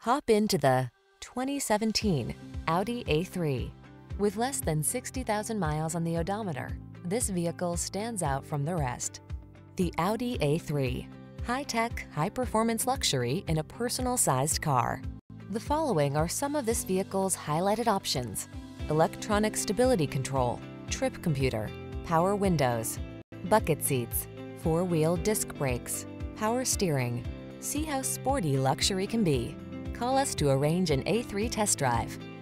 Hop into the 2017 Audi A3. With less than 60,000 miles on the odometer, this vehicle stands out from the rest. The Audi A3. High-tech, high-performance luxury in a personal-sized car. The following are some of this vehicle's highlighted options: electronic stability control, trip computer, power windows, bucket seats, four-wheel disc brakes, power steering. See how sporty luxury can be. Call us to arrange an A3 test drive.